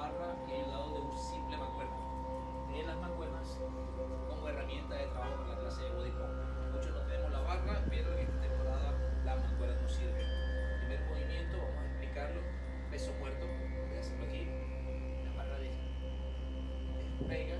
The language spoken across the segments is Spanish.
barra y hay un lado de un simple mancuerna. En las mancuernas como herramienta de trabajo para la clase de body pump. Muchos no tenemos la barra, pero en esta temporada la mancuerna nos sirve. Primer movimiento, vamos a explicarlo. Peso muerto, voy a hacerlo aquí. La barra despega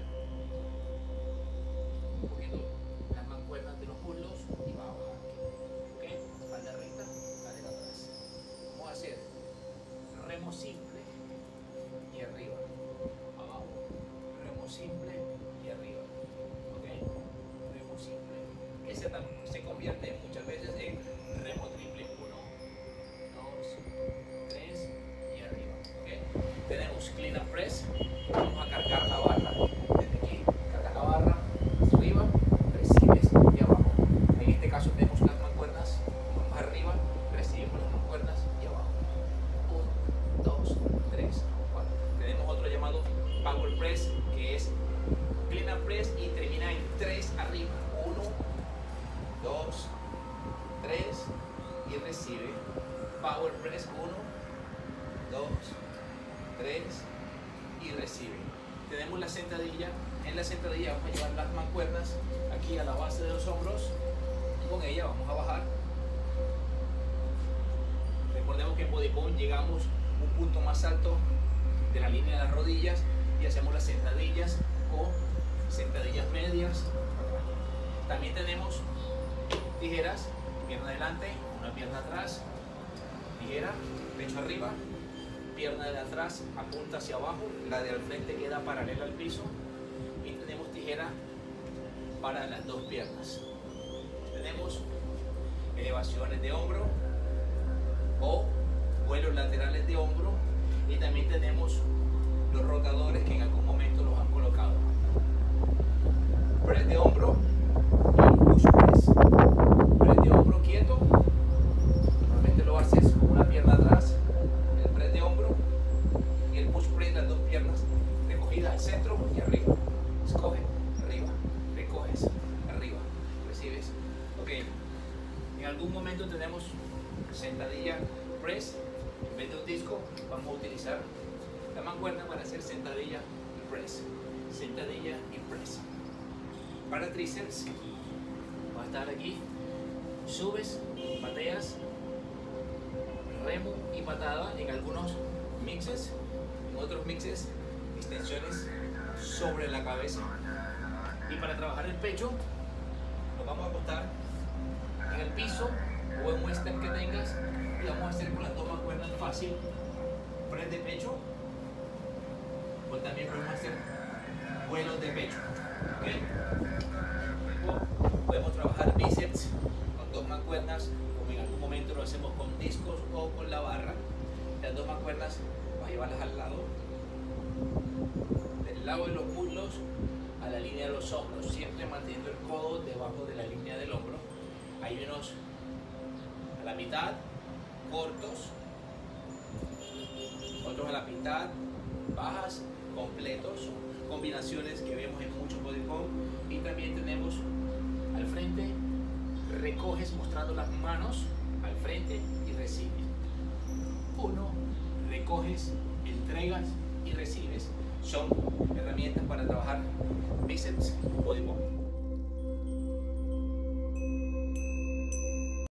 un poquito las mancuernas de los muslos y va a bajar. ¿Ok? Espalda recta, cadera atrás. Vamos a hacer remo simple y arriba, abajo, remo simple y arriba, ¿ok? Remo simple, que se convierte muchas veces en remo triple, 1, 2, 3 y arriba, ¿ok? Tenemos clean and press, vamos a cargar la barra, desde aquí, cargas la barra, arriba, recibes y abajo. En este caso tenemos las mancuernas, vamos arriba, recibimos las mancuernas y abajo. 1, 2, 3, 4. Tenemos otro llamado power press, que es clean and press y termina en 3 arriba. 1, 2, 3 y recibe. Power press 1, 2, 3 y recibe. Tenemos la sentadilla. En la sentadilla vamos a llevar las mancuernas aquí a la base de los hombros y con ella vamos a bajar. Recordemos que en body pump llegamos un punto más alto de la línea de las rodillas y hacemos las sentadillas o sentadillas medias. También tenemos tijeras, pierna adelante, una pierna atrás, tijera, pecho arriba, pierna de atrás apunta hacia abajo, la de al frente queda paralela al piso y tenemos tijera para las dos piernas. Tenemos elevaciones de hombro o vuelos laterales de hombro y también tenemos los rotadores que en algún momento los han colocado. Press de hombro y push press. Press de hombro quieto, normalmente lo haces con una pierna atrás, el press de hombro y el push press, las dos piernas recogidas al centro y arriba. Escoge, arriba, recoges, arriba, recibes. Ok, en algún momento tenemos sentadilla press. En vez de un disco vamos a utilizar la mancuerna para hacer sentadilla y press. Sentadilla y press. Para tríceps va a estar aquí. Subes, pateas, remo y patada en algunos mixes. En otros mixes, extensiones sobre la cabeza. Y para trabajar el pecho nos vamos a acostar en el piso o en un step que tengas y vamos a hacer con las dos mancuernas fácil. Press de pecho o también podemos hacer vuelos de pecho, ¿okay? O podemos trabajar bíceps con dos mancuernas, como en algún momento lo hacemos con discos o con la barra. Las dos mancuernas vas a llevarlas al lado, del lado de los muslos a la línea de los hombros, siempre manteniendo el codo debajo de la línea del hombro. Hay unos a la mitad, cortos, otros a la mitad, bajas, completos, combinaciones que vemos en muchos body pump. Y también tenemos al frente, recoges mostrando las manos al frente y recibes. 1, recoges, entregas y recibes. Son herramientas para trabajar bíceps.